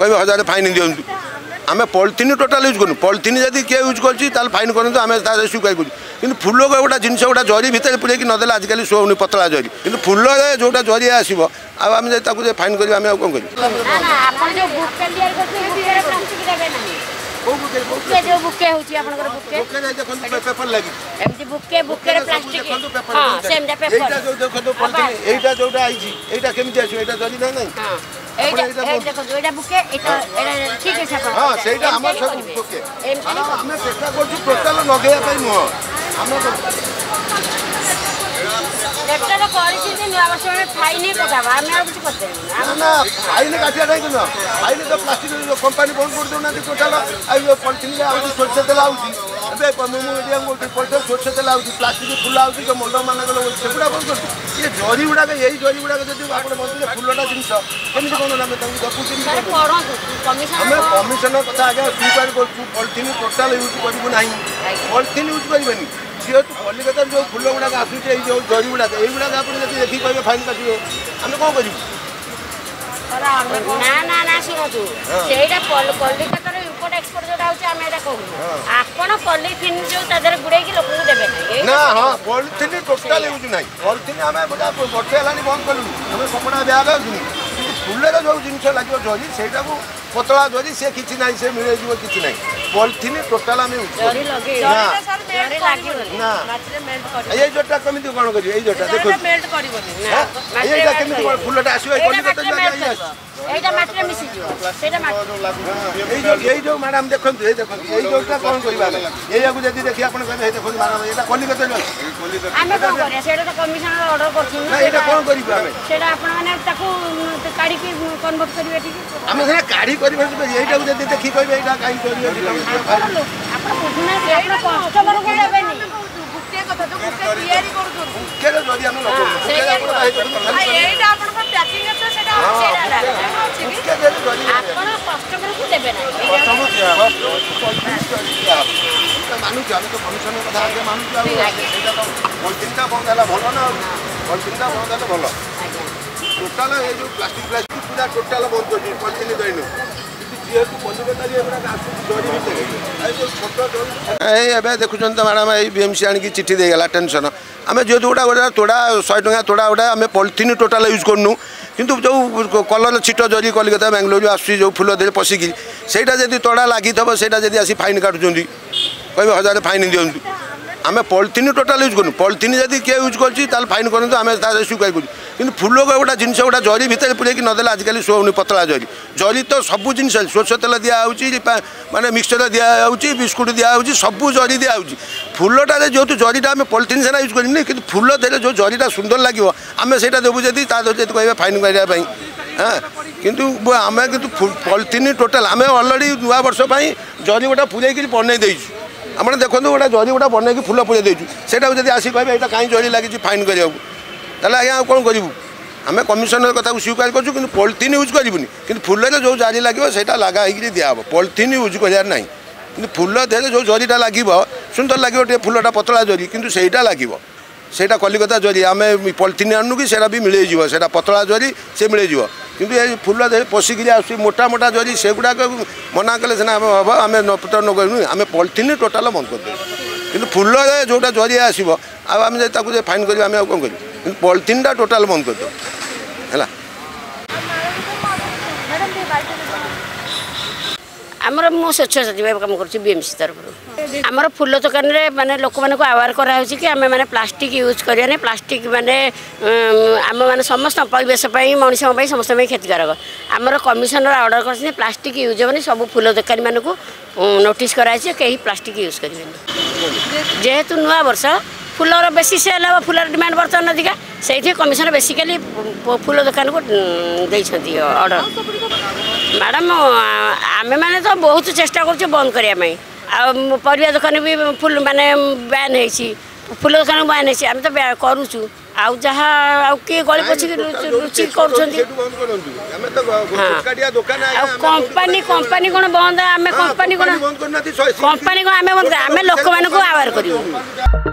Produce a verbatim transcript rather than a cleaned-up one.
कह हजार फाइन दिंतु आम पॉलिथिन टोटाल यूज करूँ पॉलिथिन जब किए यूज कर फाइन करूँ आम स्वीकार करूँ कि फुल गोटा जिनस गोटा जरी भितर पूरे नदेला आजिकल शोनी पतला जरी कि फुल जोटा जरी आसो आम फाइन कर कौन कर बुके जो बुके होची आपनकर बुके बुके नै देखन पेपर लागि एमती बुके बुके रे प्लास्टिक हां सेमटा पेपर एटा जो देखन तो पॉलिथिन एटा जोटा आइची एटा केमिति आसी एटा जली नै नै हां एटा देखो जो एटा बुके एटा एटा ठीक है छापा हां सेटा हमर सब बुके हमें चेष्टा करछु टोटल नगेया पई मो हम लेटर करिछि जे नया वर्ष में फाइन कटाबा हम आ कुछ करते ना ना फाइन काटिया नै किनो फाइन तो प्लास्टिक जो कंपनी बंद कर दोना टोटल आ पॉलिथिन के आउची सोरसे तेल आउची एबे कममु एरिया को पॉलिथिन सोरसे तेल आउची प्लास्टिक फुल आउची जो मंडप मान को सेपुडा बंद कर ये जरी गुडा के यही जरी गुडा के जदी आपण बंद फुलटा जिंस केमिति कोन ना मैं तुमको देखुची सर पढो कमिशन हमें कमिशन कथा आगे स्वीकार करछु पॉलिथिन टोटल यूज करबो नाही पॉलिथिन यूज करबनी जेहेतु कलिकता जो फुल गुड़ा आसूचे जो जरी गुड़ा युवा आप देखिए कहे फाइन काटे आम कौन कर ना ना ना शुणु से कलिकतार इम्पोर्ट एक्सपोर्ट जो आम एटा कहूँ आपड़ पॉलिथिन जो तादेह गुड़े लोक देवे ना हाँ पॉलिथिन टोटाल यूज ना पॉलिथिन आम वर्षे है बंद कलु आम कपड़ा ब्याग फुल जो जिन लगे जरी से पतला जरी से किसी ना से मिले किसी ना पॉलिथिन टोटाल आम ये जोटा कमी कौन कर जोटा देखो फुलटा आस जो मैडम देखो जोटा कौन कर देखिए आप देखो मैडम ये कलिकता कौन कर काढ़ी कर देखी कहे मानुच तो कमिशन कथा आगे मानुच पॉलिथिन बंद है भल ना पॉलिथिन बंद है भल टोटाल ये जो प्लास्टिक प्लास्टिक पूरा टोटाल बंद कर पॉलिथिन दैन देखुं तो मैडम ये बीएमसी आनी चिठी देगला टेंशन आम जेहतु गोटा गोटा तोड़ा शहे टका तोड़ा गोटा आम पॉलिथिन टोटाल यूज करूँ किंतु जो कलर छिट जरी कलिकता बेंगलोर आसूँ जो फुल दे पशिकी सेटा जब तोड़ा लगी थो सेटा जब आसी फाइन काटुंट कहे हजार फाइन दिंतु आम पॉलिथिन टोटाल यूज करूँ पॉलिथिन जब किए यूज कर फाइन करूँ आम स्वीकार करूँ कि फुल गोटा जिनस गोटा जरी भितर पूरे नदेला आजिकल शोनी पतला जरी जरी तो सब जिन सोरष तेल दिखाई माने मिक्सचर दिखाई बिस्कुट दिखाई सब जरी दिखाई फुलटा जो जरीटा आम पॉलिथिन सेना यूज करनी कि फुल दे जो जरीटा सुंदर लगे आम से देवु जब कहे फाइन करने हाँ किंतु आम कि पॉलिथिन टोटाल आम अलरेडी नुआ वर्ष जरी गोटा पूरे बनई देचु आप देखो गोटा जरी गोटा बनई फुल पूरे देचु से आसी कहे यहाँ कहीं जरी लगी फाइन करने ताले आज्ञा कौन करूँ आम कमिशनर कथा स्वीकार करूँ कि पॉलिथिन यूज करूनी कि फुल जो जारी लगे सेटा लगा दिहब पॉलिथिन यूज करार ना कि फुल देहरे जो जरीटा लगे सुंदर लगे फुलटा पतला जरी कि सहीटा लगे सेटा कलिकता जरी आम पॉलिथिन आणु कि सेटा भी मिले सेटा पतला जरी से मिले किंतु ये फुल देहरे पशिकी आस मोटा मोटा जरी से गुड़ाक मना कले सीना हम आम नपतर न करूँ आम पॉलिथिन टोटाल बंद करदे कि फुल जोटा जरी आसो आम फाइन कर आम कौन करूँ पॉलिथिन टा टोटाल बंद कर दो है आमर मु स्वच्छता विभाग काम कर बीएमसी तरफ आमर फुल दुकान रे माने लोक मान को आवार करा कि आम मैंने प्लास्टिक यूज करिया प्लास्टिक माने आम मैंने समस्त परिवेश मनुष्य समस्त क्षतिकारक आमर कमिशनर ऑर्डर कर प्लास्टिक यूज होनी सब फुल दुकानी मान को नोटिस कराई कहीं प्लास्टिक यूज करें जेहेतु नुआ वर्ष फुलर बेसी सेल हम फुलर डिमांड बर्तमान अधिका से कमिशन बेसिकली फुल दुकान को देती ऑर्डर मैडम आमे मैंने तो बहुत चेष्टा कर बंद करने परिया दुकान भी फुल माने बैन है फुल दुकान बैन है आम तो करुचु आउ जहाँ किए गली पछी रुचि कर कंपनी कंपनी कौन बंद आम कंपनी कौन कंपनी कौन आम बंद आम लोक मान आवार कर